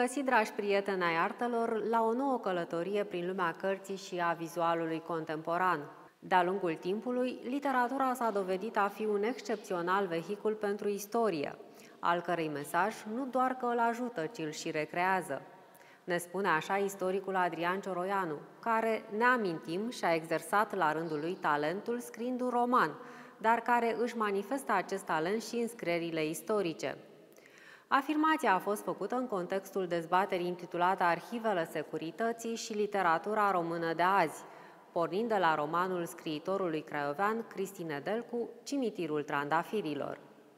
găsit, dragi prieteni ai artelor, la o nouă călătorie prin lumea cărții și a vizualului contemporan. De-a lungul timpului, literatura s-a dovedit a fi un excepțional vehicul pentru istorie, al cărei mesaj nu doar că îl ajută, ci îl și recrează. Ne spune așa istoricul Adrian Cioroianu, care, ne amintim, și-a exersat la rândul lui talentul scriind un roman, dar care își manifestă acest talent și în scrierile istorice. Afirmația a fost făcută în contextul dezbaterii intitulată Arhivele Securității și literatura română de azi, pornind de la romanul scriitorului craiovean Cristi Nedelcu, Cimitirul Trandafirilor.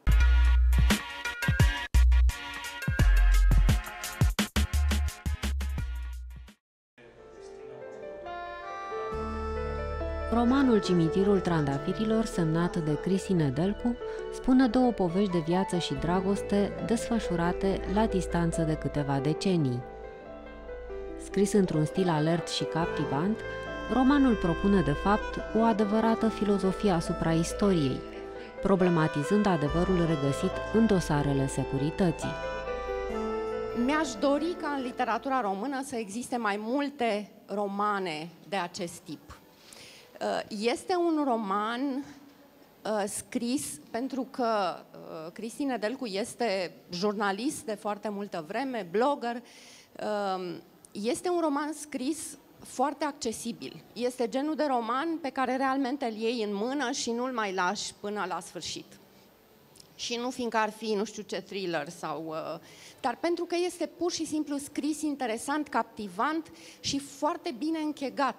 Romanul Cimitirul Trandafirilor, semnat de Cristi Nedelcu, spune două povești de viață și dragoste desfășurate la distanță de câteva decenii. Scris într-un stil alert și captivant, romanul propune de fapt o adevărată filozofie asupra istoriei, problematizând adevărul regăsit în dosarele securității. Mi-aș dori ca în literatura română să existe mai multe romane de acest tip. Este un roman scris pentru că Cristi Nedelcu este jurnalist de foarte multă vreme, blogger. Este un roman scris foarte accesibil. Este genul de roman pe care realmente îl iei în mână și nu-l mai lași până la sfârșit. Și nu fiindcă ar fi, nu știu ce, thriller sau... dar pentru că este pur și simplu scris interesant, captivant și foarte bine închegat.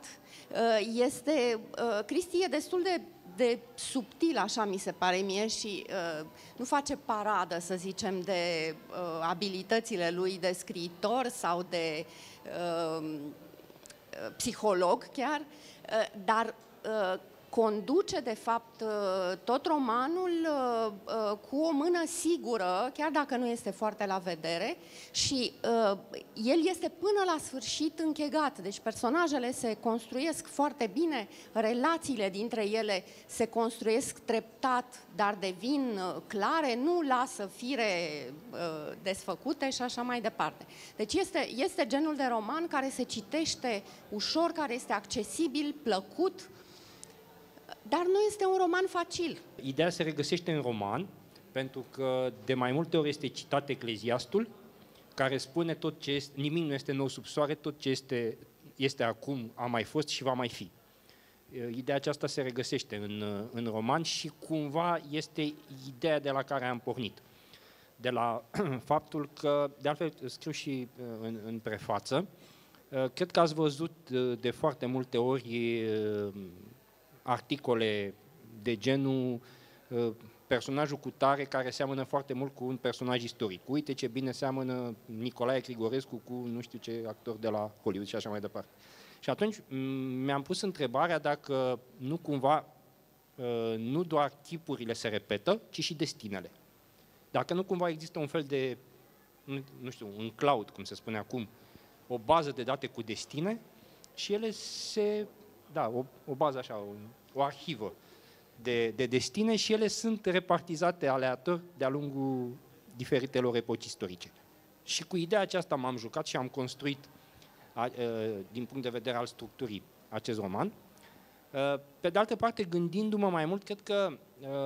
Cristi e destul de subtil, așa mi se pare mie, și nu face paradă, să zicem, de abilitățile lui de scriitor sau de psiholog chiar, dar conduce, de fapt, tot romanul cu o mână sigură, chiar dacă nu este foarte la vedere, și el este până la sfârșit închegat. Deci personajele se construiesc foarte bine, relațiile dintre ele se construiesc treptat, dar devin clare, nu lasă fire desfăcute și așa mai departe. Deci este genul de roman care se citește ușor, care este accesibil, plăcut, dar nu este un roman facil. Ideea se regăsește în roman, pentru că de mai multe ori este citat Ecleziastul, care spune tot ce este, nimic nu este nou sub soare, tot ce este acum, a mai fost și va mai fi. Ideea aceasta se regăsește în roman și cumva este ideea de la care am pornit. De la faptul că, de altfel scriu și în prefață, cred că ați văzut de foarte multe ori articole de genul personajul cutare care seamănă foarte mult cu un personaj istoric. Uite ce bine seamănă Nicolae Grigorescu cu nu știu ce actor de la Hollywood și așa mai departe. Și atunci mi-am pus întrebarea dacă nu cumva nu doar tipurile se repetă, ci și destinele. Dacă nu cumva există un fel de, nu știu, un cloud, cum se spune acum, o bază de date cu destine și ele se... Da, o bază așa, o arhivă de destine și ele sunt repartizate aleator de-a lungul diferitelor epoci istorice. Și cu ideea aceasta m-am jucat și am construit, din punct de vedere al structurii, acest roman. Pe de altă parte, gândindu-mă mai mult, cred că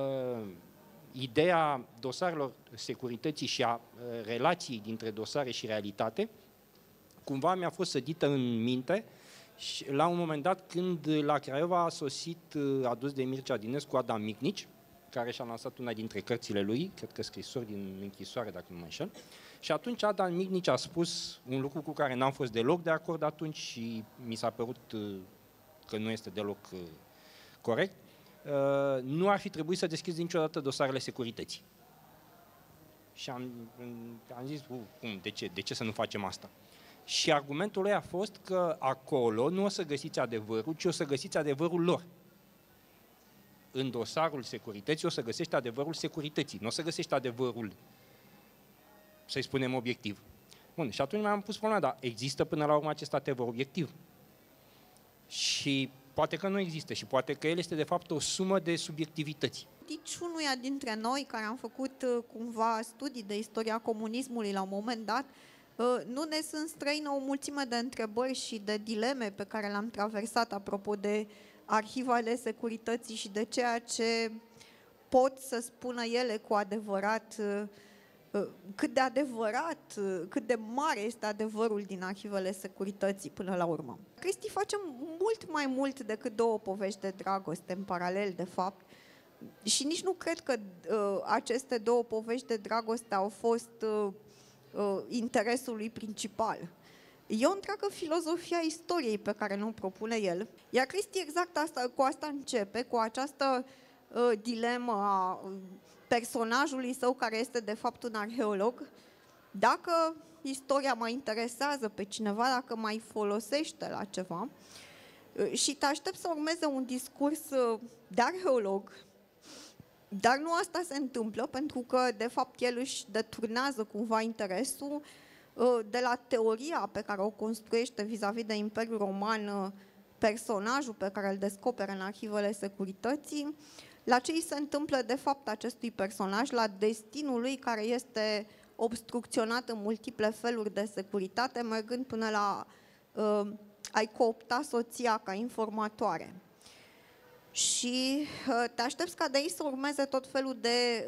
ideea dosarelor securității și a relației dintre dosare și realitate, cumva mi-a fost sădită în minte și la un moment dat, când la Craiova a sosit, adus de Mircea Dinescu, Adam Micnici, care și-a lansat una dintre cărțile lui, cred că scrisori din închisoare, dacă nu mă înșel, și atunci Adam Micnici a spus un lucru cu care n-am fost deloc de acord atunci și mi s-a părut că nu este deloc corect. Nu ar fi trebuit să deschizi niciodată dosarele securității. Și am zis, cum, de ce să nu facem asta? Și argumentul lui a fost că acolo nu o să găsiți adevărul, ci o să găsiți adevărul lor. În dosarul securității o să găsești adevărul securității, nu o să găsești adevărul, să-i spunem, obiectiv. Bun, și atunci mi-am pus problema, dar există până la urmă acest adevăr obiectiv? Și poate că nu există și poate că el este de fapt o sumă de subiectivități. Niciunuia dintre noi care am făcut cumva studii de istoria comunismului la un moment dat, nu ne sunt străină o mulțime de întrebări și de dileme pe care le-am traversat apropo de arhivele securității și de ceea ce pot să spună ele cu adevărat, cât de adevărat, cât de mare este adevărul din arhivele securității până la urmă. Cristi face mult mai mult decât două povești de dragoste în paralel, de fapt, și nici nu cred că aceste două povești de dragoste au fost interesul lui principal. E o întreagă filozofia istoriei pe care nu propune el. Iar Cristi exact cu asta începe, cu această dilemă a personajului său, care este de fapt un arheolog. Dacă istoria mai interesează pe cineva, dacă mai folosește la ceva, și te aștept să urmeze un discurs de arheolog, dar nu asta se întâmplă, pentru că, de fapt, el își deturnează cumva interesul de la teoria pe care o construiește vis-a-vis de Imperiul Roman personajul pe care îl descoperă în arhivele securității, la ce îi se întâmplă, de fapt, acestui personaj, la destinul lui care este obstrucționat în multiple feluri de securitate, mergând până la a-i coopta soția ca informatoare. Și te aștepți ca de aici să urmeze tot felul de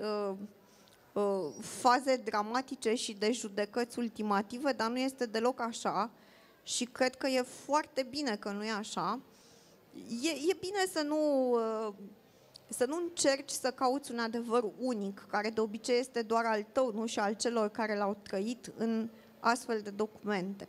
faze dramatice și de judecăți ultimative, dar nu este deloc așa și cred că e foarte bine că nu e așa. E bine să nu încerci să cauți un adevăr unic, care de obicei este doar al tău, nu și al celor care l-au trăit în astfel de documente.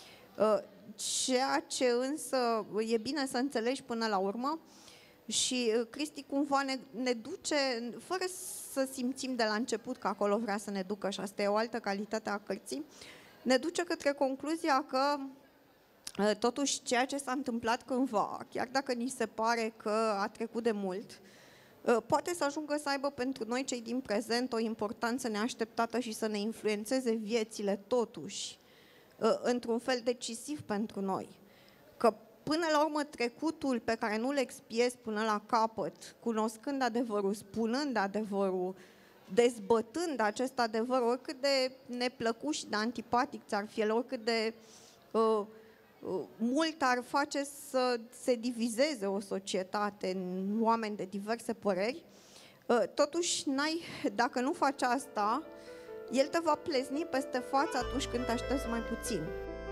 Ceea ce însă e bine să înțelegi până la urmă, și Cristi cumva ne duce, fără să simțim de la început că acolo vrea să ne ducă, și asta e o altă calitate a cărții, ne duce către concluzia că totuși ceea ce s-a întâmplat cândva, chiar dacă ni se pare că a trecut de mult, poate să ajungă să aibă pentru noi, cei din prezent, o importanță neașteptată și să ne influențeze viețile totuși, într-un fel decisiv pentru noi. Că până la urmă trecutul pe care nu-l expiezi până la capăt, cunoscând adevărul, spunând adevărul, dezbătând acest adevăr, oricât de neplăcut și de antipatic ți-ar fi el, oricât de mult ar face să se divizeze o societate în oameni de diverse păreri, totuși dacă nu faci asta, el te va plezni peste față atunci când te aștepți mai puțin.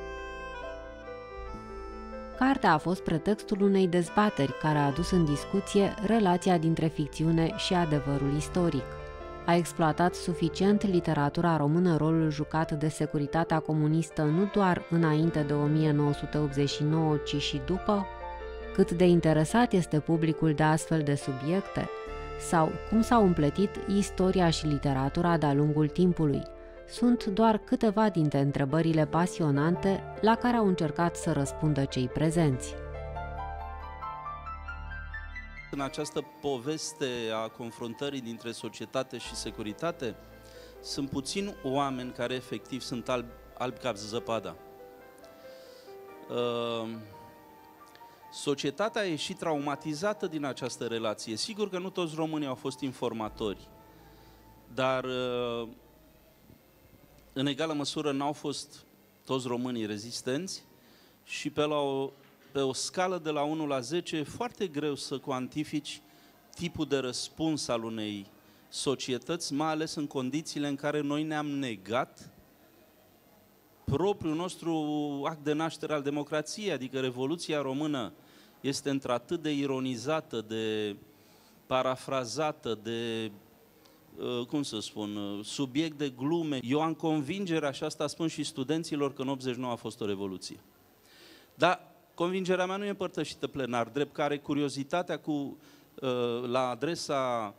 Cartea a fost pretextul unei dezbateri care a adus în discuție relația dintre ficțiune și adevărul istoric. A exploatat suficient literatura română rolul jucat de securitatea comunistă nu doar înainte de 1989, ci și după? Cât de interesat este publicul de astfel de subiecte? Sau cum s-au împletit istoria și literatura de-a lungul timpului? Sunt doar câteva dintre întrebările pasionante la care au încercat să răspundă cei prezenți. În această poveste a confruntării dintre societate și securitate, sunt puțini oameni care efectiv sunt albi ca zăpada. Societatea a ieșit traumatizată din această relație. Sigur că nu toți românii au fost informatori, dar în egală măsură n-au fost toți românii rezistenți și pe o scală de la 1 la 10 e foarte greu să cuantifici tipul de răspuns al unei societăți, mai ales în condițiile în care noi ne-am negat propriul nostru act de naștere al democrației, adică Revoluția Română este într-atât de ironizată, de parafrazată, de subiect de glume. Eu am convingerea, și asta spun și studenților, că în 89 a fost o revoluție. Dar convingerea mea nu e împărtășită plenar, drept care curiozitatea la adresa,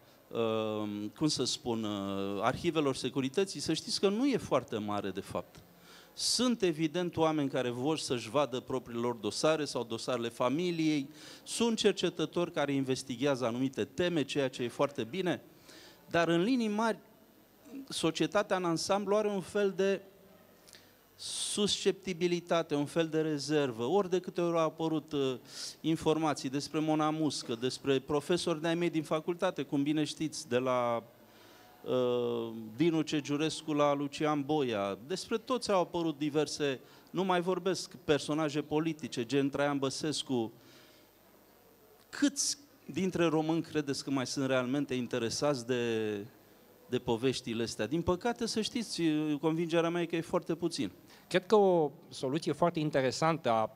arhivelor securității, să știți că nu e foarte mare de fapt. Sunt evident oameni care vor să-și vadă propriile lor dosare sau dosarele familiei, sunt cercetători care investighează anumite teme, ceea ce e foarte bine, dar în linii mari, societatea în ansamblu are un fel de susceptibilitate, un fel de rezervă. Ori de câte ori au apărut informații despre Mona Muscă, despre profesori de-ai mei din facultate, cum bine știți, de la Dinu Cegiurescu la Lucian Boia. Despre toți au apărut diverse, nu mai vorbesc, personaje politice, gen Traian Băsescu. Câți dintre români credeți că mai sunt realmente interesați de poveștile astea? Din păcate, să știți, convingerea mea e că e foarte puțin. Cred că o soluție foarte interesantă a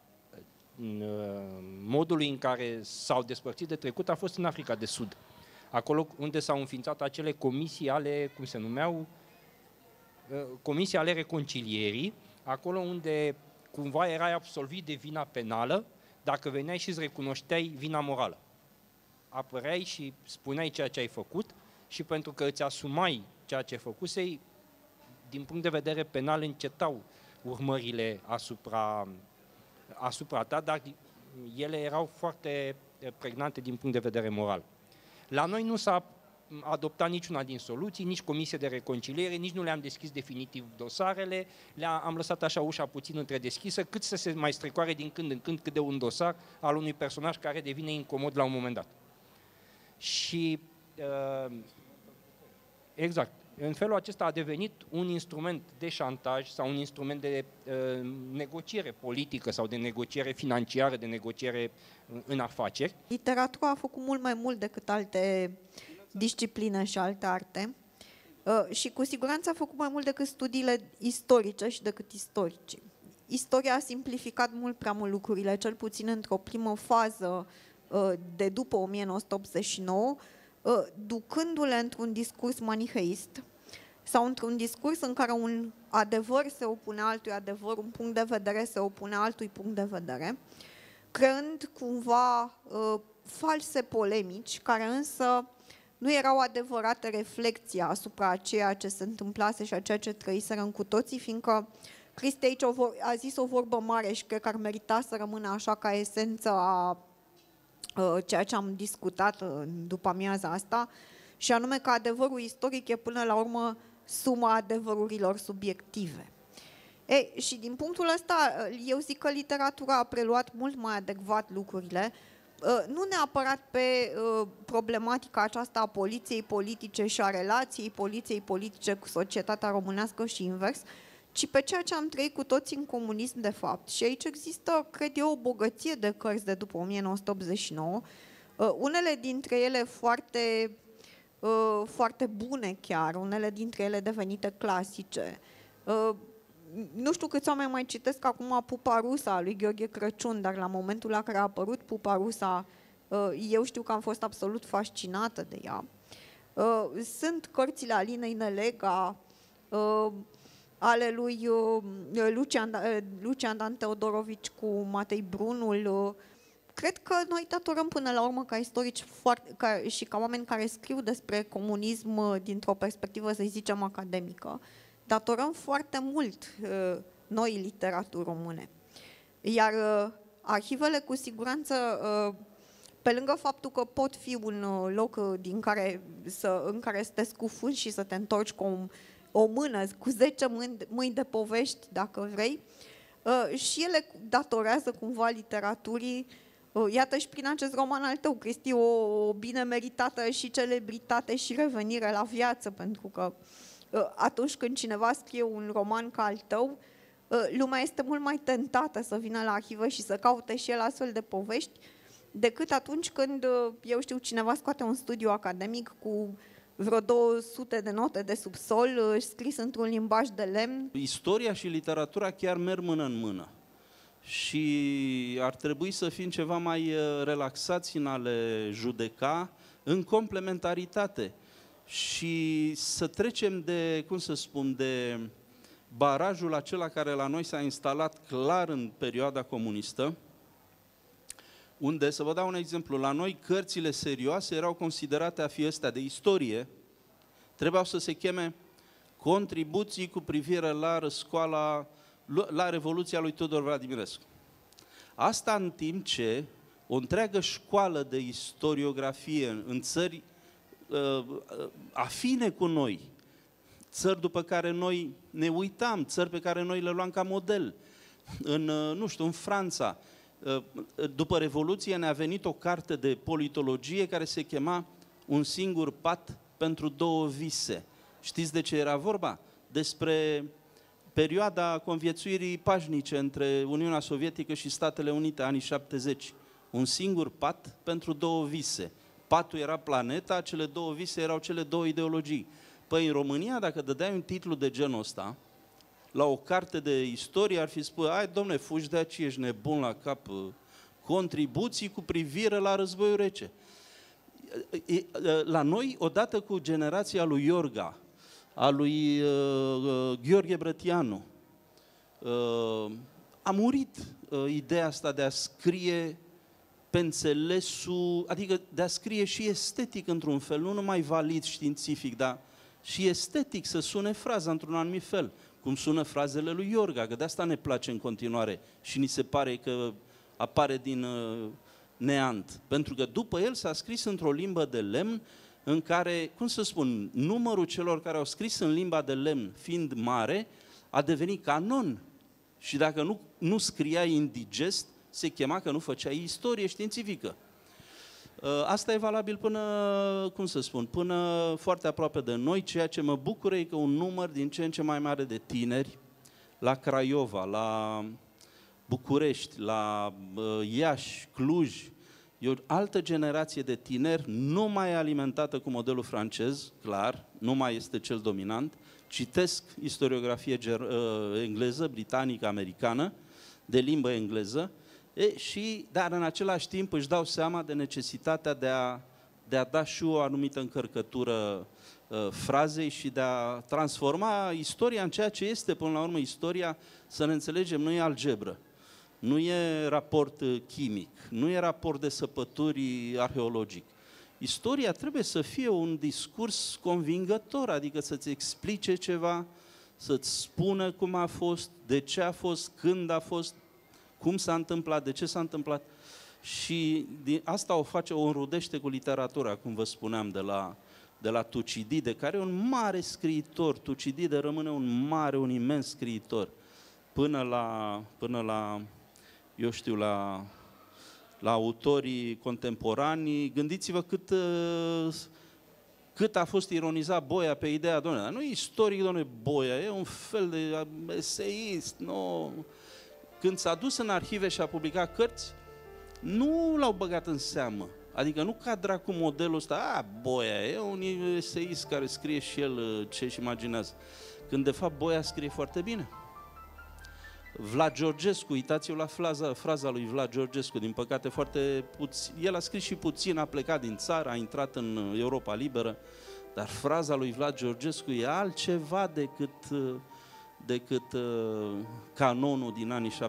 modului în care s-au despărțit de trecut a fost în Africa de Sud. Acolo unde s-au înființat acele comisii ale, cum se numeau, comisii ale reconcilierii, acolo unde cumva erai absolvit de vina penală dacă veneai și îți recunoșteai vina morală. Apăreai și spuneai ceea ce ai făcut și pentru că îți asumai ceea ce făcusei, din punct de vedere penal încetau urmările asupra ta, dar ele erau foarte pregnante din punct de vedere moral. La noi nu s-a adoptat niciuna din soluții, nici comisie de reconciliere, nici nu le-am deschis definitiv dosarele, am lăsat așa ușa puțin întredeschisă, cât să se mai strecoare din când în când cât de un dosar al unui personaj care devine incomod la un moment dat. Și exact, în felul acesta a devenit un instrument de șantaj sau un instrument de negociere politică sau de negociere financiară, de negociere în afaceri. Literatura a făcut mult mai mult decât alte discipline și alte arte și cu siguranță a făcut mai mult decât studiile istorice și decât istoricii. Istoria a simplificat mult prea mult lucrurile, cel puțin într-o primă fază de după 1989, ducându-le într-un discurs maniheist sau într-un discurs în care un adevăr se opune altui adevăr, un punct de vedere se opune altui punct de vedere, creând cumva false polemici, care însă nu erau adevărate reflecții asupra ceea ce se întâmplase și a ceea ce trăiserăm cu toții, fiindcă Cristi aici a zis o vorbă mare și cred că ar merita să rămână așa ca esență a ceea ce am discutat după amiaza asta, și anume că adevărul istoric e până la urmă suma adevărurilor subiective. Și din punctul ăsta, eu zic că literatura a preluat mult mai adecvat lucrurile, nu neapărat pe problematica aceasta a poliției politice și a relației poliției politice cu societatea românească și invers, ci pe ceea ce am trăit cu toții în comunism de fapt. Și aici există, cred eu, o bogăție de cărți de după 1989, unele dintre ele foarte bune chiar, unele dintre ele devenite clasice. Nu știu câți oameni mai citesc acum Pupa Rusa a lui Gheorghe Crăciun, dar la momentul la care a apărut Pupa Rusa, eu știu că am fost absolut fascinată de ea. Sunt cărțile Alinei Nelega, ale lui Lucian Dan Teodorovici cu Matei Brunul. Cred că noi datorăm până la urmă ca istorici și ca oameni care scriu despre comunism dintr-o perspectivă, să zicem, academică, datorăm foarte mult noi literaturi române. Iar arhivele, cu siguranță, pe lângă faptul că pot fi un loc în care să te scufunzi și să te întorci cu o mână, cu 10 mâini de povești, dacă vrei, și ele datorează cumva literaturii. Iată și prin acest roman al tău, Cristi, o bine meritată și celebritate și revenire la viață, pentru că atunci când cineva scrie un roman ca al tău, lumea este mult mai tentată să vină la arhivă și să caute și el astfel de povești, decât atunci când, eu știu, cineva scoate un studiu academic cu vreo 200 de note de subsol, scris într-un limbaj de lemn. Istoria și literatura chiar merg mână în mână. Și ar trebui să fim ceva mai relaxați în a le judeca în complementaritate. Și să trecem de, cum să spun, de barajul acela care la noi s-a instalat clar în perioada comunistă, unde, să vă dau un exemplu, la noi cărțile serioase erau considerate a fi astea de istorie, trebuiau să se cheme Contribuții cu privire la răscoala, la Revoluția lui Tudor Vladimirescu. Asta în timp ce o întreagă școală de istoriografie în țări afine cu noi, țări după care noi ne uitam, țări pe care noi le luam ca model, nu știu, în Franța, după Revoluție ne-a venit o carte de politologie care se chema Un singur pat pentru două vise. Știți de ce era vorba? Despre perioada conviețuirii pașnice între Uniunea Sovietică și Statele Unite, anii 70. Un singur pat pentru două vise. Patul era planeta, cele două vise erau cele două ideologii. Păi în România, dacă dădeai un titlu de genul ăsta, la o carte de istorie ar fi spus: hai, domne, fugi de aici, ești nebun la cap, contribuții cu privire la Războiul Rece. La noi, odată cu generația lui Iorga, a lui Gheorghe Brătianu, a murit ideea asta de a scrie pe înțelesul, adică de a scrie și estetic într-un fel, nu numai valid științific, dar și estetic, să sune fraza într-un anumit fel, cum sună frazele lui Iorga, că de asta ne place în continuare și ni se pare că apare din neant. Pentru că după el s-a scris într-o limbă de lemn în care, cum să spun, numărul celor care au scris în limba de lemn fiind mare, a devenit canon. Și dacă nu scriai indigest, se chema că nu făceai istorie științifică. Asta e valabil până, cum să spun, până foarte aproape de noi, ceea ce mă bucură e că un număr din ce în ce mai mare de tineri la Craiova, la București, la Iași, Cluj, e o altă generație de tineri, nu mai alimentată cu modelul francez, clar, nu mai este cel dominant, citesc istoriografie engleză, britanică, americană, de limbă engleză, dar în același timp își dau seama de necesitatea de a da și o anumită încărcătură frazei și de a transforma istoria în ceea ce este, până la urmă, istoria, să ne înțelegem, nu e algebră, nu e raport chimic, nu e raport de săpături arheologic. Istoria trebuie să fie un discurs convingător, adică să-ți explice ceva, să-ți spună cum a fost, de ce a fost, când a fost, cum s-a întâmplat, de ce s-a întâmplat. Și asta o înrudește cu literatura, cum vă spuneam, de la Tucidide, care e un mare scriitor. Tucidide rămâne un imens scriitor, până la eu știu, la autorii contemporani. Gândiți-vă cât a fost ironizat Boia pe ideea, doamne, nu e istoric, doamne, Boia, e un fel de eseist, nu... Când s-a dus în arhive și a publicat cărți, nu l-au băgat în seamă. Adică nu cadra cu modelul ăsta, Boia, e un eseist care scrie și el ce-și imaginează. Când de fapt Boia scrie foarte bine. Vlad Georgescu, uitați-vă la fraza lui Vlad Georgescu, din păcate foarte puțin. El a scris și puțin, a plecat din țară, a intrat în Europa Liberă, dar fraza lui Vlad Georgescu e altceva decât canonul din anii 70-80.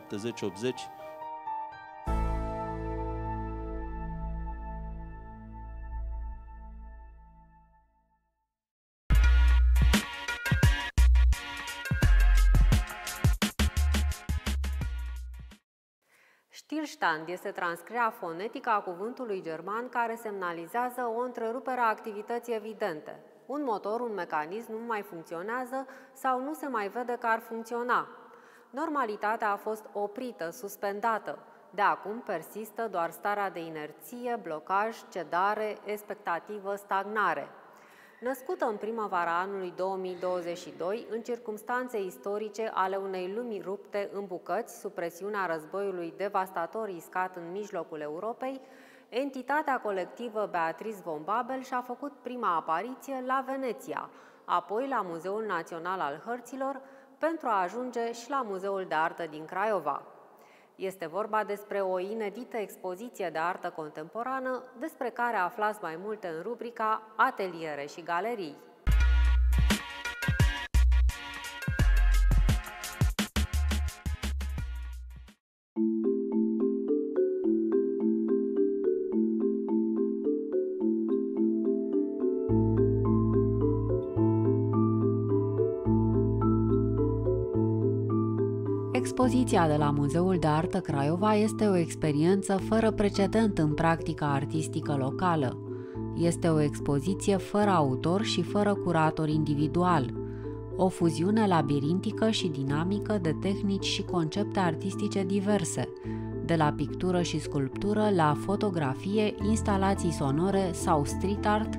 Stillstand este transcrierea fonetică a cuvântului german care semnalizează o întrerupere a activității evidente. Un motor, un mecanism nu mai funcționează sau nu se mai vede că ar funcționa. Normalitatea a fost oprită, suspendată. De acum persistă doar starea de inerție, blocaj, cedare, expectativă, stagnare. Născută în primăvara anului 2022, în circumstanțe istorice ale unei lumi rupte în bucăți sub presiunea războiului devastator iscat în mijlocul Europei, entitatea colectivă Beatrice von Babel și-a făcut prima apariție la Veneția, apoi la Muzeul Național al Hărților, pentru a ajunge și la Muzeul de Artă din Craiova. Este vorba despre o inedită expoziție de artă contemporană, despre care aflați mai multe în rubrica Ateliere și Galerii. Expoziția de la Muzeul de Artă Craiova este o experiență fără precedent în practica artistică locală. Este o expoziție fără autor și fără curator individual. O fuziune labirintică și dinamică de tehnici și concepte artistice diverse, de la pictură și sculptură la fotografie, instalații sonore sau street art,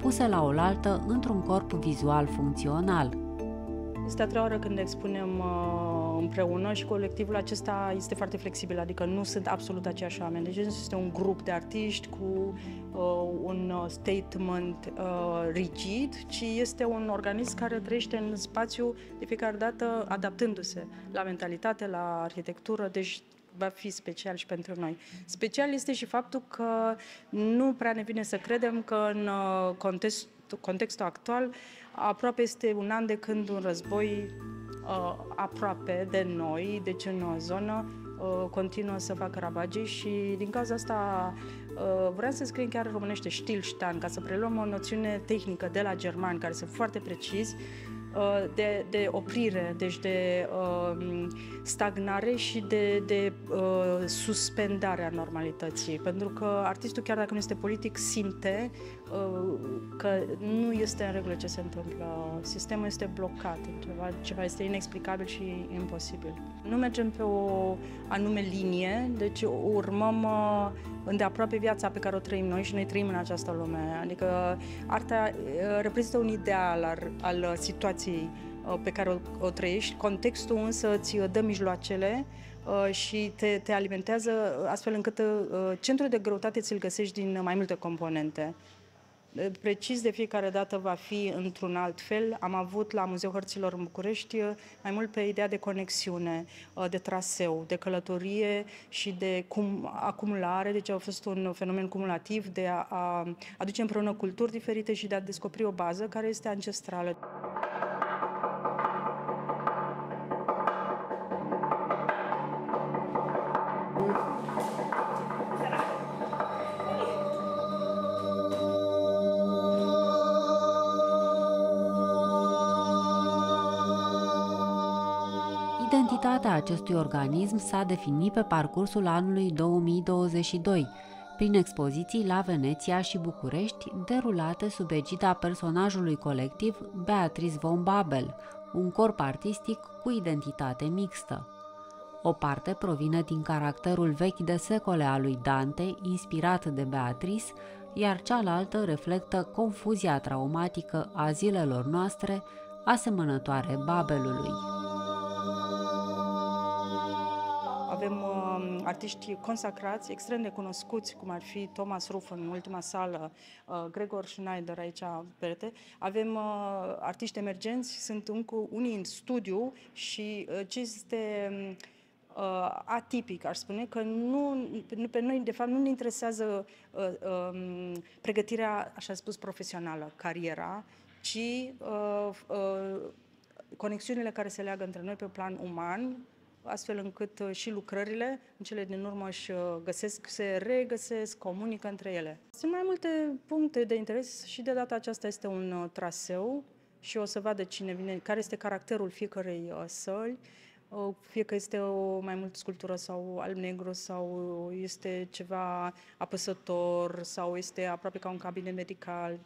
puse la oaltă într-un corp vizual funcțional. Este a treia oară când expunem împreună și colectivul acesta este foarte flexibil, adică nu sunt absolut aceiași oameni. Deci nu este un grup de artiști cu un statement rigid, ci este un organism care trăiește în spațiu de fiecare dată adaptându-se la mentalitate, la arhitectură, deci va fi special și pentru noi. Special este și faptul că nu prea ne vine să credem că în contextul actual aproape este un an de când un război aproape de noi, deci în o zonă, continuă să facă ravagii și din cauza asta vreau să scriem chiar românește Stillstand, ca să preluăm o noțiune tehnică de la germani, care sunt foarte precizi, de oprire, deci de stagnare și de suspendare a normalității. Pentru că artistul, chiar dacă nu este politic, simte că nu este în regulă ce se întâmplă. Sistemul este blocat, ceva este inexplicabil și imposibil. Nu mergem pe o anume linie, deci urmăm îndeaproape viața pe care o trăim noi și noi trăim în această lume. Adică arta reprezintă un ideal al situației pe care o trăiești, contextul însă îți dă mijloacele și te alimentează astfel încât centrul de greutate ți-l găsești din mai multe componente. Precis de fiecare dată va fi într-un alt fel. Am avut la Muzeul Hărților în București mai mult pe ideea de conexiune, de traseu, de călătorie și de acumulare, deci a fost un fenomen cumulativ de a aduce împreună culturi diferite și de a descoperi o bază care este ancestrală. Identitatea acestui organism s-a definit pe parcursul anului 2022, prin expoziții la Veneția și București, derulate sub egida personajului colectiv Beatrice von Babel, un corp artistic cu identitate mixtă. O parte provine din caracterul vechi de secole al lui Dante, inspirat de Beatrice, iar cealaltă reflectă confuzia traumatică a zilelor noastre, asemănătoare Babelului. Avem artiști consacrați, extrem de cunoscuți, cum ar fi Thomas Ruff în ultima sală, Gregor Schneider aici perete. Avem artiști emergenți, sunt unii în studiu și ce este atipic, aș spune, că pe noi, de fapt, nu ne interesează pregătirea, așa spus, profesională, cariera, ci conexiunile care se leagă între noi pe plan uman, astfel încât și lucrările, în cele din urmă, se regăsesc, comunică între ele. Sunt mai multe puncte de interes și de data aceasta este un traseu și o să vadă cine vine, care este caracterul fiecărei săli, fie că este mai mult sculptură sau alb-negru sau este ceva apăsător sau este aproape ca un cabinet medical.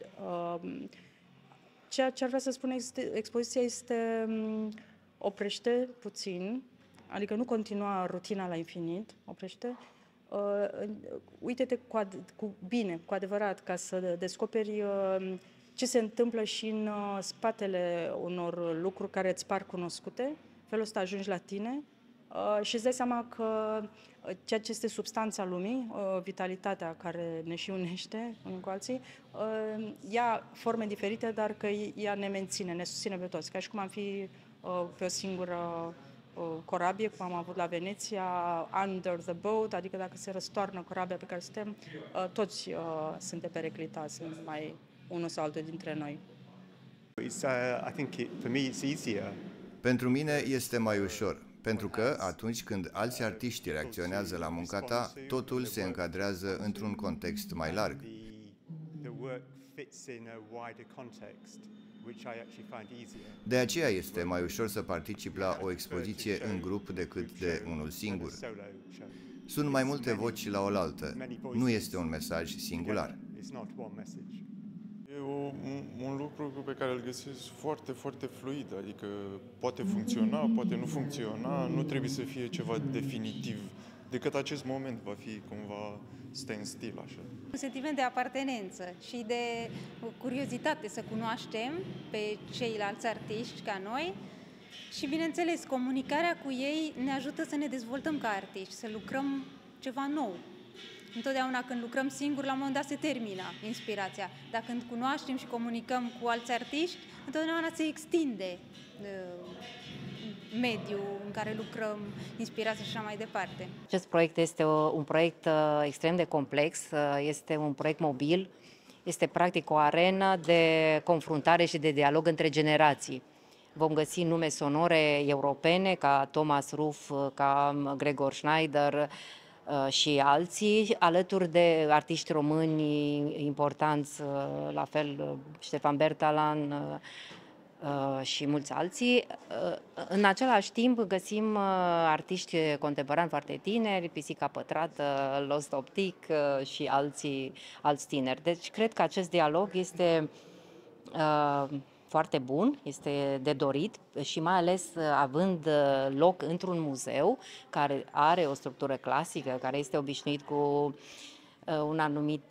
Ceea ce ar vrea să spun, expoziția este oprește puțin, adică nu continua rutina la infinit, oprește. Uite-te cu adevărat, ca să descoperi ce se întâmplă și în spatele unor lucruri care îți par cunoscute. Felul ăsta ajungi la tine și îți dai seama că ceea ce este substanța lumii, vitalitatea care ne și unește unii cu alții, ia forme diferite, dar că ea ne menține, ne susține pe toți. Ca și cum am fi pe o singură corabie, cum am avut la Veneția, under the boat, adică dacă se răstoarnă corabia pe care suntem, toți suntem periclitați, sunt mai unul sau altul dintre noi. Pentru mine este mai ușor, pentru că atunci când alți artiști reacționează la munca ta, totul se încadrează într-un context mai larg. De aceea este mai ușor să particip la o expoziție în grup decât de unul singur. Sunt mai multe voci la oaltă, nu este un mesaj singular. E un lucru pe care îl găsesc foarte, foarte fluid, adică poate funcționa, poate nu funcționa, nu trebuie să fie ceva definitiv decât acest moment va fi cumva standstill, așa. Un sentiment de apartenență și de curiozitate să cunoaștem pe ceilalți artiști ca noi și, bineînțeles, comunicarea cu ei ne ajută să ne dezvoltăm ca artiști, să lucrăm ceva nou. Întotdeauna când lucrăm singuri, la un moment dat se termină inspirația, dar când cunoaștem și comunicăm cu alți artiști, întotdeauna se extinde mediul în care lucrăm, inspirația și așa mai departe. Acest proiect este un proiect extrem de complex, este un proiect mobil, este practic o arenă de confruntare și de dialog între generații. Vom găsi nume sonore europene ca Thomas Ruff, ca Gregor Schneider și alții, alături de artiști români importanți, la fel Ștefan Bertalan și mulți alții. În același timp găsim artiști contemporani foarte tineri, Pisica Pătrată, Lost Optic și alți tineri. Deci cred că acest dialog este foarte bun, este de dorit și mai ales având loc într-un muzeu care are o structură clasică, care este obișnuit cu un anumit,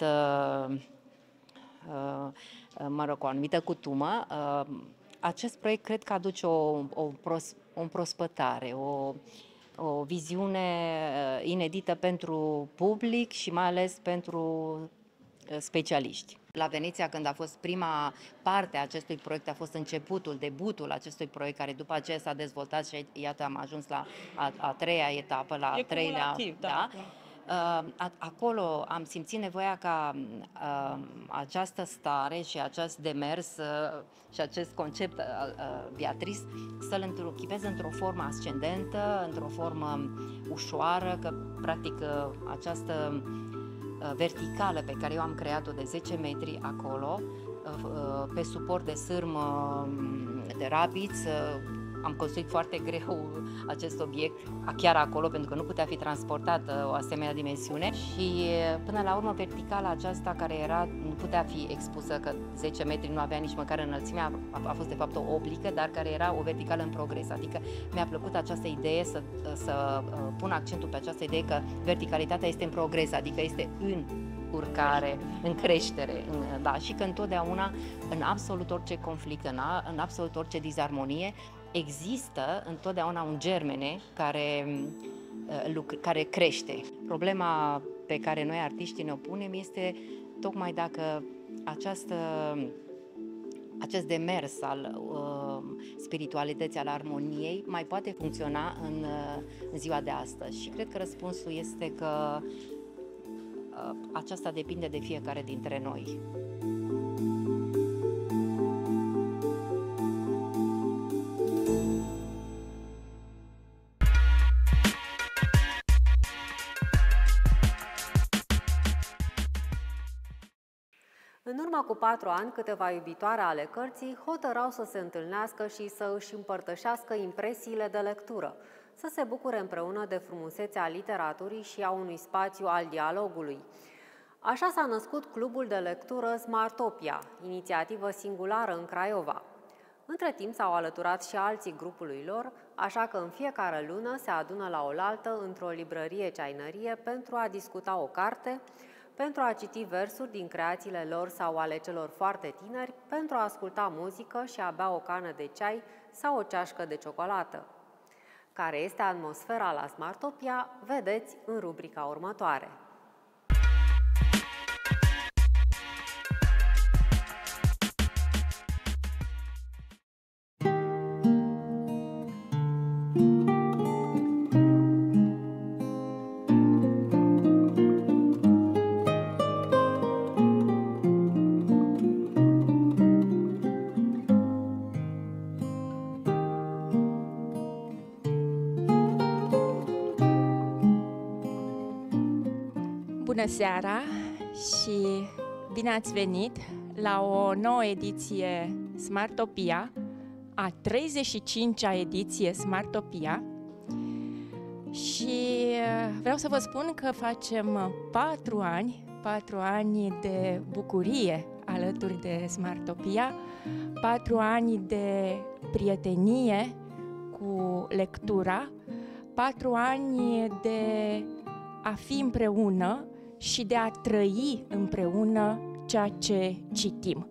cu o anumită cutumă. Acest proiect cred că aduce o împrospătare, o viziune inedită pentru public și mai ales pentru specialiști. La Veneția, când a fost prima parte a acestui proiect, a fost începutul, debutul acestui proiect, care după aceea s-a dezvoltat și iată am ajuns la a treia etapă, la a treilea. Da? Acolo am simțit nevoia ca această stare și acest demers și acest concept Beatrice să-l închipez într-o formă ascendentă, într-o formă ușoară, că practic această verticală pe care eu am creat-o de 10 metri acolo, pe suport de sârmă de rapiți. Am construit foarte greu acest obiect chiar acolo, pentru că nu putea fi transportat o asemenea dimensiune și până la urmă verticala aceasta care nu putea fi expusă, că 10 metri nu avea nici măcar înălțimea, a fost de fapt o oblică, dar care era o verticală în progres. Adică mi-a plăcut această idee să pun accentul pe această idee că verticalitatea este în progres, adică este în urcare, în creștere, da, și că întotdeauna, în absolut orice conflict, în absolut orice disarmonie, există întotdeauna un germene care crește. Problema pe care noi artiștii ne opunem este tocmai dacă acest demers al spiritualității, al armoniei, mai poate funcționa în ziua de astăzi. Și cred că răspunsul este că aceasta depinde de fiecare dintre noi. În urmă cu 4 ani, câteva iubitoare ale cărții hotărau să se întâlnească și să își împărtășească impresiile de lectură, să se bucure împreună de frumusețea literaturii și a unui spațiu al dialogului. Așa s-a născut clubul de lectură Smartopia, inițiativă singulară în Craiova. Între timp s-au alăturat și alții grupului lor, așa că în fiecare lună se adună la oaltă într-o librărie-ceainărie pentru a discuta o carte, pentru a citi versuri din creațiile lor sau ale celor foarte tineri, pentru a asculta muzică și a bea o cană de ceai sau o ceașcă de ciocolată. Care este atmosfera la Smartopia, vedeți în rubrica următoare. Bună seara și bine ați venit la o nouă ediție Smartopia, a 35-a ediție Smartopia. Și vreau să vă spun că facem 4 ani de bucurie alături de Smartopia, 4 ani de prietenie cu lectura, 4 ani de a fi împreună și de a trăi împreună ceea ce citim.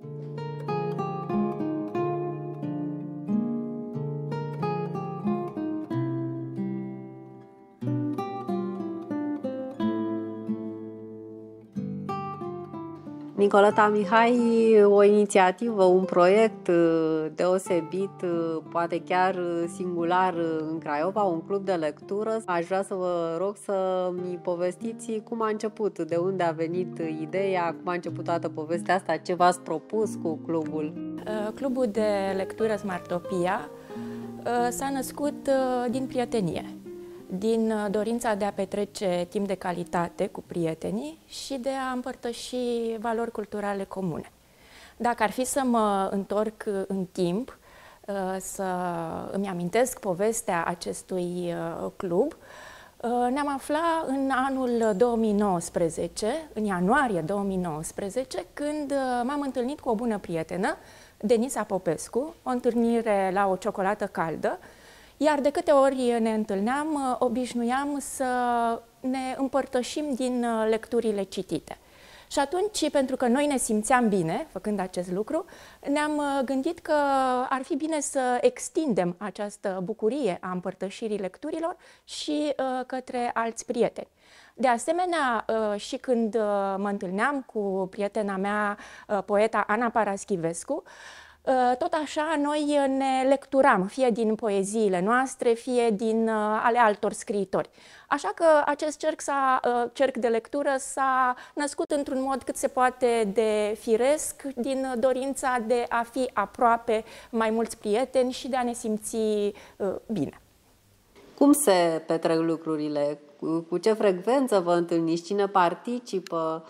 Nicoleta Mihai, o inițiativă, un proiect deosebit, poate chiar singular în Craiova, un club de lectură. Aș vrea să vă rog să-mi povestiți cum a început, de unde a venit ideea, cum a început toată povestea asta, ce v-ați propus cu clubul. Clubul de lectură Smartopia s-a născut din prietenie, din dorința de a petrece timp de calitate cu prietenii și de a împărtăși valori culturale comune. Dacă ar fi să mă întorc în timp, să îmi amintesc povestea acestui club, ne-am aflat în anul 2019, în ianuarie 2019, când m-am întâlnit cu o bună prietenă, Denisa Popescu, o întâlnire la o ciocolată caldă, iar de câte ori ne întâlneam, obișnuiam să ne împărtășim din lecturile citite. Și atunci, pentru că noi ne simțeam bine făcând acest lucru, ne-am gândit că ar fi bine să extindem această bucurie a împărtășirii lecturilor și către alți prieteni. De asemenea, și când mă întâlneam cu prietena mea, poeta Ana Paraschivescu, tot așa noi ne lecturam, fie din poeziile noastre, fie din ale altor scriitori. Așa că acest cerc de lectură s-a născut într-un mod cât se poate de firesc, din dorința de a fi aproape mai mulți prieteni și de a ne simți bine. Cum se petrec lucrurile? Cu ce frecvență vă întâlniți? Cine participă?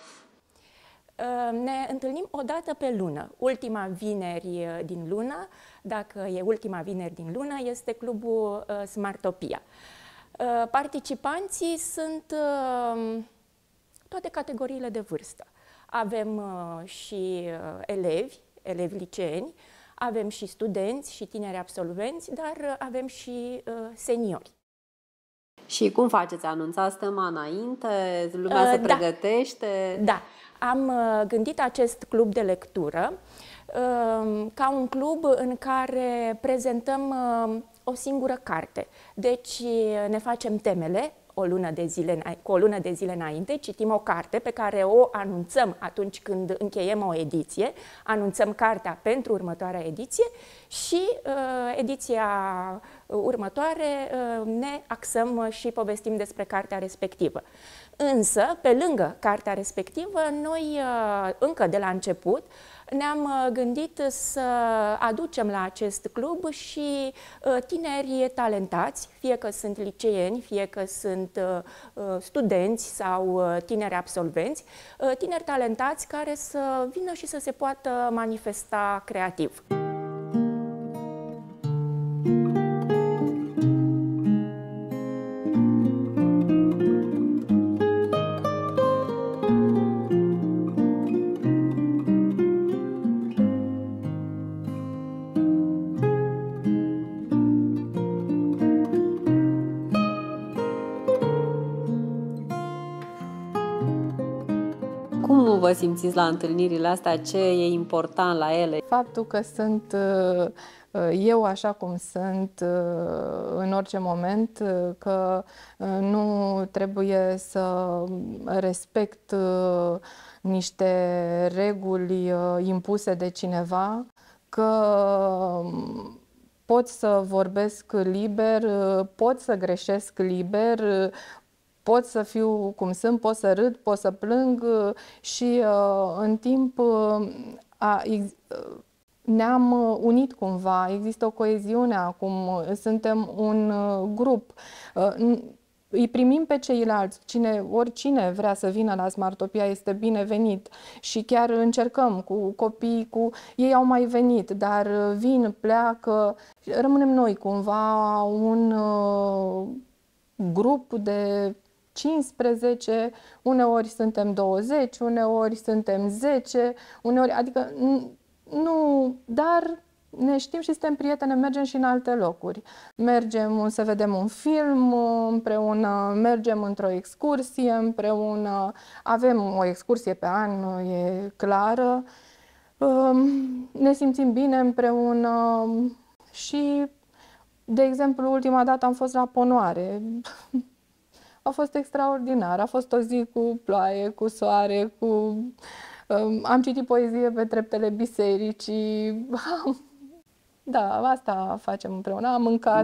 Ne întâlnim o dată pe lună. Ultima vineri din lună, dacă e ultima vineri din lună, este clubul Smartopia. Participanții sunt toate categoriile de vârstă. Avem și elevi liceeni, avem și studenți și tineri absolvenți, dar avem și seniori. Și cum faceți? Anunțați tema înainte? Lumea se pregătește? Da. Am gândit acest club de lectură ca un club în care prezentăm o singură carte. Deci ne facem temele cu o lună de zile înainte, citim o carte pe care o anunțăm atunci când încheiem o ediție, anunțăm cartea pentru următoarea ediție și ediția următoare ne axăm și povestim despre cartea respectivă. Însă, pe lângă cartea respectivă, noi încă de la început ne-am gândit să aducem la acest club și tineri talentați, fie că sunt liceeni, fie că sunt studenți sau tineri absolvenți, tineri talentați care să vină și să se poată manifesta creativ. Cum vă simțiți la întâlnirile astea? Ce e important la ele? Faptul că sunt eu așa cum sunt în orice moment, că nu trebuie să respect niște reguli impuse de cineva, că pot să vorbesc liber, pot să greșesc liber, pot să fiu cum sunt, pot să râd, pot să plâng și în timp ne-am unit cumva, există o coeziune acum, suntem un grup. Îi primim pe ceilalți, oricine vrea să vină la Smartopia este binevenit și chiar încercăm cu copii, ei au mai venit, dar vin, pleacă, rămânem noi cumva un grup de 15, uneori suntem 20, uneori suntem 10, uneori, adică nu, dar ne știm și suntem prietene, mergem și în alte locuri. Mergem să vedem un film împreună, mergem într-o excursie împreună, avem o excursie pe an, e clară, ne simțim bine împreună și, de exemplu, ultima dată am fost la Ponoare. A fost extraordinar, a fost o zi cu ploaie, cu soare, am citit poezie pe treptele bisericii. Da, asta facem împreună, am mâncat.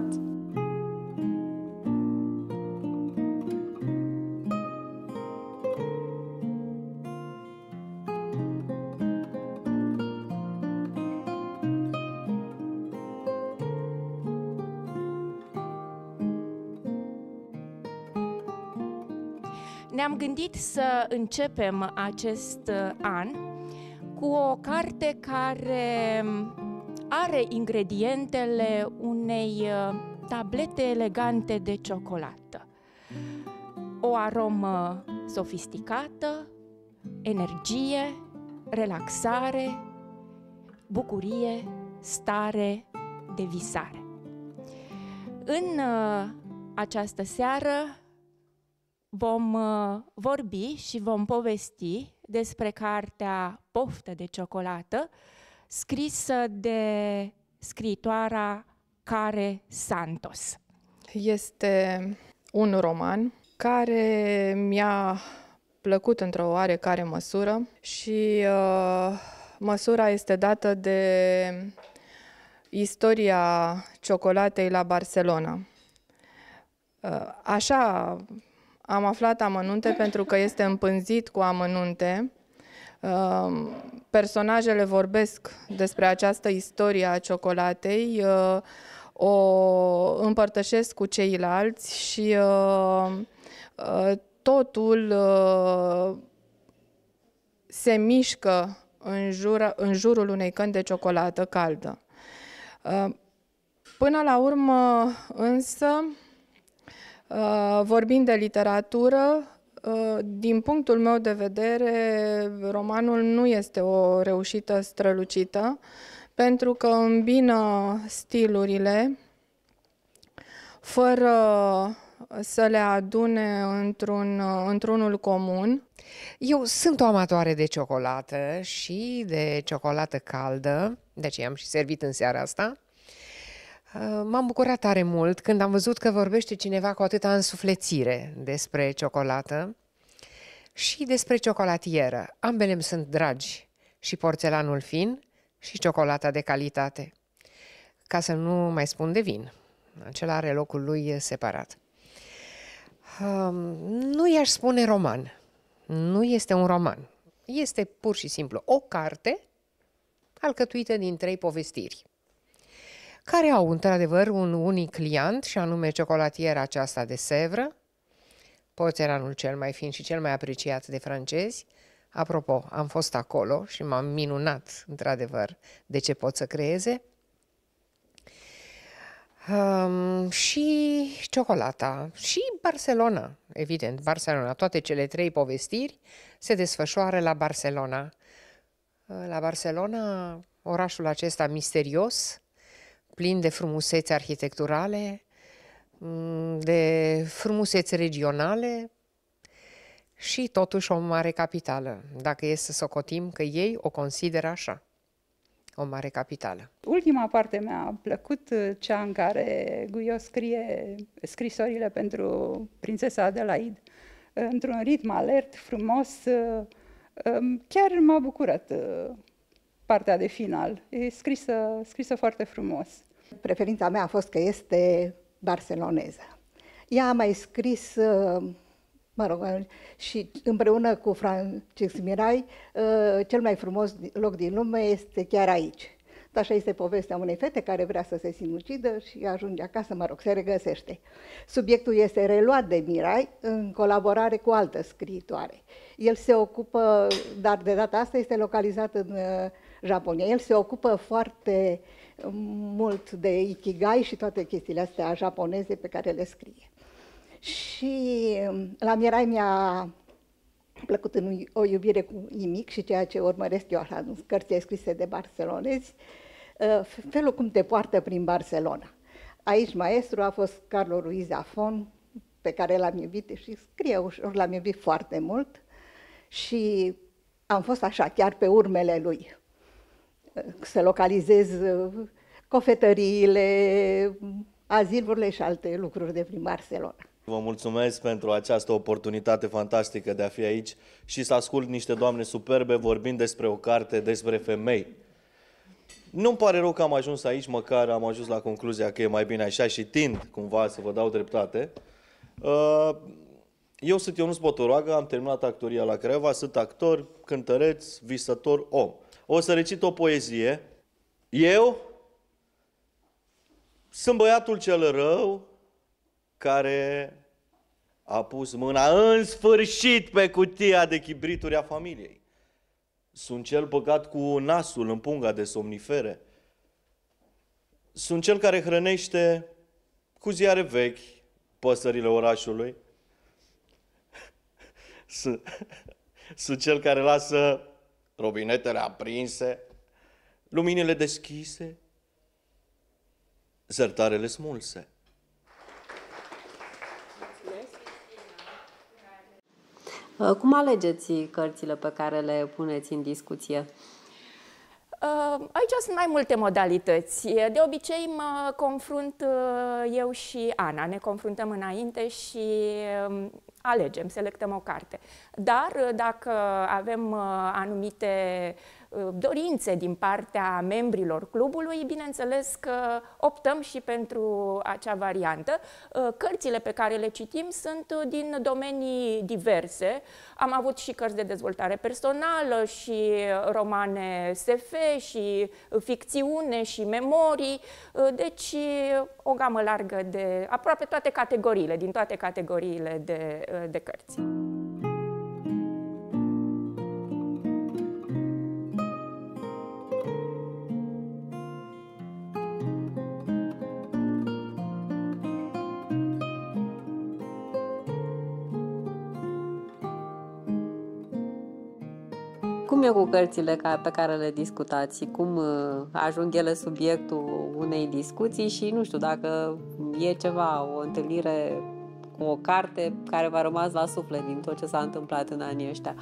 Ne-am gândit să începem acest an cu o carte care are ingredientele unei tablete elegante de ciocolată. O aromă sofisticată, energie, relaxare, bucurie, stare de visare. În această seară vom vorbi și vom povesti despre cartea Poftă de ciocolată, scrisă de scriitoarea Care Santos. Este un roman care mi-a plăcut într-o oarecare măsură și măsura este dată de istoria ciocolatei la Barcelona. Așa am aflat amănunte pentru că este împânzit cu amănunte. Personajele vorbesc despre această istorie a ciocolatei, o împărtășesc cu ceilalți și totul se mișcă în jurul unei căni de ciocolată caldă. Până la urmă, însă, vorbind de literatură, din punctul meu de vedere, romanul nu este o reușită strălucită, pentru că îmbină stilurile fără să le adune într-unul comun. Eu sunt o amatoare de ciocolată și de ciocolată caldă, de aceea am și servit în seara asta. M-am bucurat tare mult când am văzut că vorbește cineva cu atâta însuflețire despre ciocolată și despre ciocolatieră. Ambele îmi sunt dragi, și porțelanul fin și ciocolata de calitate. Ca să nu mai spun de vin, acela are locul lui separat. Nu i-aș spune roman, nu este un roman, este pur și simplu o carte alcătuită din 3 povestiri, care au într-adevăr un unic client, și anume ciocolatiera aceasta de Sèvres, porțelanul cel mai fin și cel mai apreciat de francezi. Apropo, am fost acolo și m-am minunat, într-adevăr, de ce pot să creeze. Și ciocolata, și Barcelona, evident, Barcelona. Toate cele 3 povestiri se desfășoară la Barcelona. La Barcelona, orașul acesta misterios, plin de frumusețe arhitecturale, de frumusețe regionale și totuși o mare capitală, dacă e să socotim că ei o consideră așa, o mare capitală. Ultima parte mi-a plăcut, cea în care Guyot scrie scrisorile pentru prințesa Adelaide, într-un ritm alert, frumos, chiar m-a bucurat partea de final, e scrisă foarte frumos. Preferința mea a fost că este barceloneză. Ea a mai scris, și împreună cu Francesc Mirai, cel mai frumos loc din lume este chiar aici. Așa este povestea unei fete care vrea să se sinucidă și ajunge acasă, se regăsește. Subiectul este reluat de Mirai în colaborare cu altă scriitoare. El se ocupă, dar de data asta este localizat în Japonia. El se ocupă foarte mult de ikigai și toate chestiile astea japoneze pe care le scrie. Și la Mirai mi-a plăcut O iubire cu nimic și ceea ce urmăresc eu așa în cărțile scrise de barcelonezi, felul cum te poartă prin Barcelona. Aici maestru a fost Carlo Ruiz Zafón, pe care l-am iubit și scrie ușor, l-am iubit foarte mult și am fost așa, chiar pe urmele lui. Să localizez cofetăriile, azilurile și alte lucruri de prin Barcelona. Vă mulțumesc pentru această oportunitate fantastică de a fi aici și să ascult niște doamne superbe vorbind despre o carte despre femei. Nu-mi pare rău că am ajuns aici, măcar am ajuns la concluzia că e mai bine așa și tind cumva să vă dau dreptate. Eu sunt Ionuț Botoroagă, am terminat actoria la Craiova, sunt actor, cântăreț, visător, om. O să recit o poezie. Eu sunt băiatul cel rău care a pus mâna în sfârșit pe cutia de chibrituri a familiei. Sunt cel băgat cu nasul în punga de somnifere. Sunt cel care hrănește cu ziare vechi păsările orașului. Sunt cel care lasă robinetele aprinse, luminile deschise, sertarele smulse. Cum alegeți cărțile pe care le puneți în discuție? Aici sunt mai multe modalități. De obicei mă confrunt eu și Ana, ne confruntăm înainte și alegem, selectăm o carte. Dar dacă avem anumite dorințe din partea membrilor clubului, bineînțeles că optăm și pentru acea variantă. Cărțile pe care le citim sunt din domenii diverse. Am avut și cărți de dezvoltare personală, și romane SF, și ficțiune, și memorii. Deci o gamă largă de aproape toate categoriile, din toate categoriile de cărți. Cum e cu cărțile pe care le discutați? Cum ajung ele subiectul unei discuții și nu știu dacă e ceva, o întâlnire cu o carte care v-a rămas la suflet din tot ce s-a întâmplat în anii ăștia?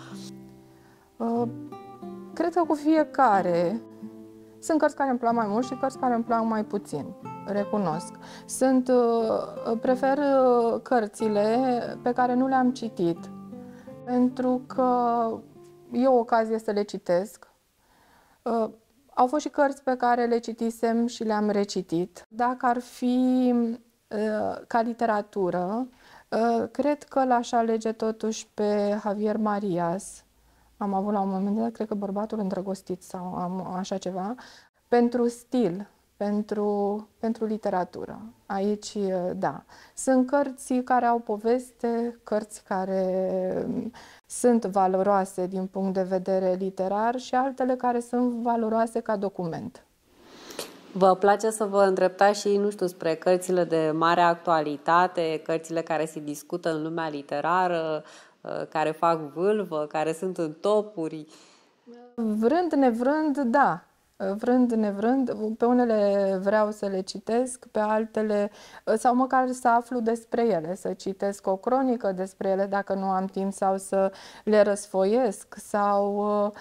Cred că cu fiecare sunt cărți care îmi plac mai mult și cărți care îmi plac mai puțin, recunosc. Prefer cărțile pe care nu le-am citit, pentru că e o ocazie să le citesc. Au fost și cărți pe care le citisem și le-am recitit. Dacă ar fi ca literatură, cred că l-aș alege totuși pe Javier Marias. Am avut la un moment dat, cred că Bărbatul îndrăgostit sau așa ceva, pentru stil, pentru literatură. Aici, da. Sunt cărți care au poveste, cărți care sunt valoroase din punct de vedere literar și altele care sunt valoroase ca document. Vă place să vă îndreptați și, nu știu, spre cărțile de mare actualitate, cărțile care se discută în lumea literară, care fac vâlvă, care sunt în topuri? Vrând, nevrând, da. Vrând, nevrând, pe unele vreau să le citesc, pe altele, sau măcar să aflu despre ele, să citesc o cronică despre ele dacă nu am timp, sau să le răsfoiesc, sau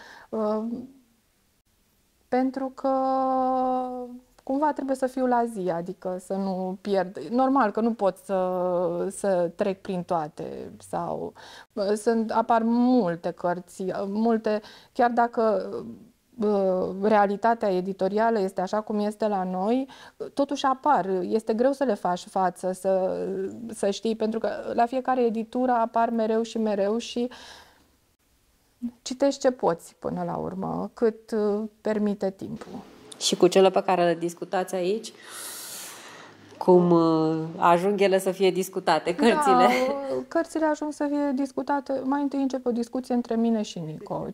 pentru că cumva trebuie să fiu la zi, adică să nu pierd. Normal că nu pot să trec prin toate, sau apar multe cărți, multe, chiar dacă realitatea editorială este așa cum este la noi, totuși apar. Este greu să le faci față, să știi, pentru că la fiecare editură apar mereu și mereu și citești ce poți până la urmă, cât permite timpul. Și cu cele pe care le discutați aici? Cum ajung ele să fie discutate, cărțile? Da, cărțile ajung să fie discutate. Mai întâi începe o discuție între mine și Nico.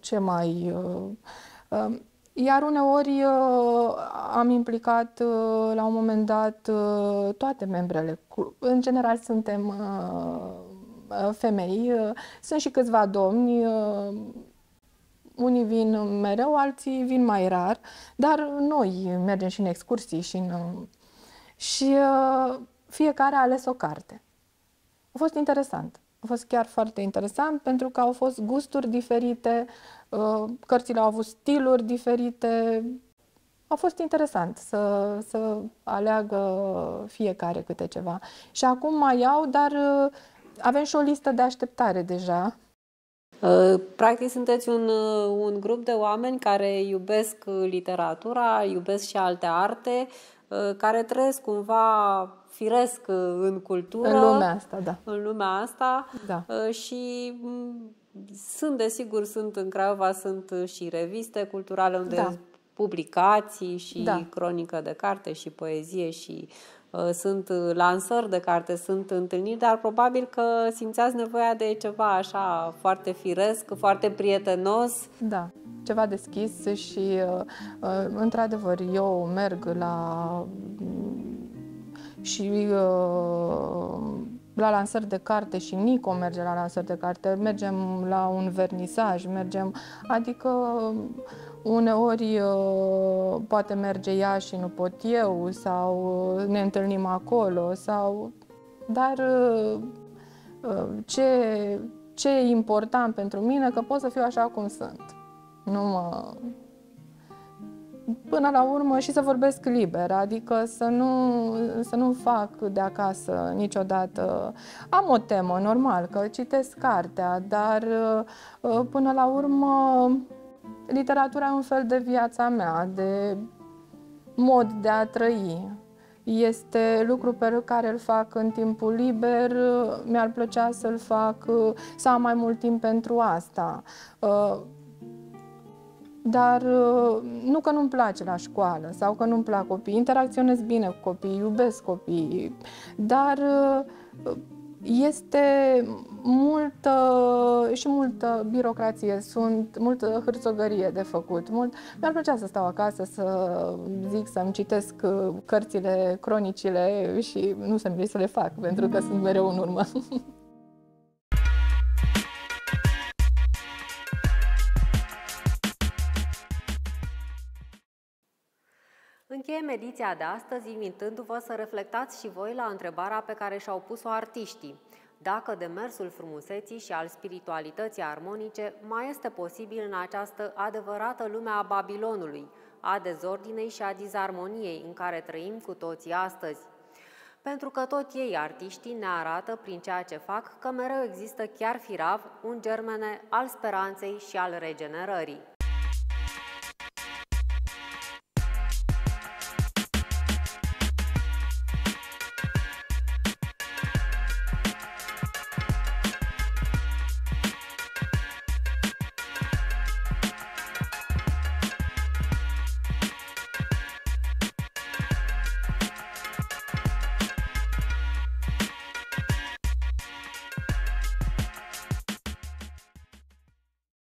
Iar uneori am implicat la un moment dat toate membrele. În general suntem femei, sunt și câțiva domni. unii vin mereu, alții vin mai rar, dar noi mergem și în excursii și fiecare a ales o carte. A fost interesant. A fost chiar foarte interesant pentru că au fost gusturi diferite, cărțile au avut stiluri diferite. A fost interesant să aleagă fiecare câte ceva. Și acum mai iau, dar avem și o listă de așteptare deja. Practic sunteți un grup de oameni care iubesc literatura, iubesc și alte arte, care trăiesc cumva firesc în cultură. În lumea asta, da. În lumea asta. Da. Și sunt în Craiova, sunt și reviste culturale unde publicații și cronică de carte și poezie și sunt lansări de carte, sunt întâlniri, dar probabil că simțeați nevoia de ceva așa foarte firesc, foarte prietenos. Da, ceva deschis și într-adevăr eu merg la lansări de carte și Nico merge la lansări de carte, mergem la un vernisaj, adică uneori poate merge ea și nu pot eu sau ne întâlnim acolo, dar ce e important pentru mine că pot să fiu așa cum sunt. Până la urmă și să vorbesc liber, adică să nu fac de acasă niciodată. Am o temă, normal, că citesc cartea, dar până la urmă literatura e un fel de viața mea, de mod de a trăi. Este lucru pe care îl fac în timpul liber, mi-ar plăcea să-l fac, să am mai mult timp pentru asta. Dar nu că nu-mi place la școală sau că nu-mi plac copiii, interacționez bine cu copiii, iubesc copiii, dar este multă birocrație, multă hârțogărie de făcut. Mi-ar plăcea să stau acasă, să-mi citesc cărțile, cronicile și nu să le fac, pentru că sunt mereu în urmă. Încheiem ediția de astăzi invitându-vă să reflectați și voi la întrebarea pe care și-au pus-o artiștii. Dacă demersul frumuseții și al spiritualității armonice mai este posibil în această adevărată lume a Babilonului, a dezordinei și a disarmoniei în care trăim cu toții astăzi. Pentru că tot ei, artiștii, ne arată prin ceea ce fac că mereu există chiar firav un germene al speranței și al regenerării.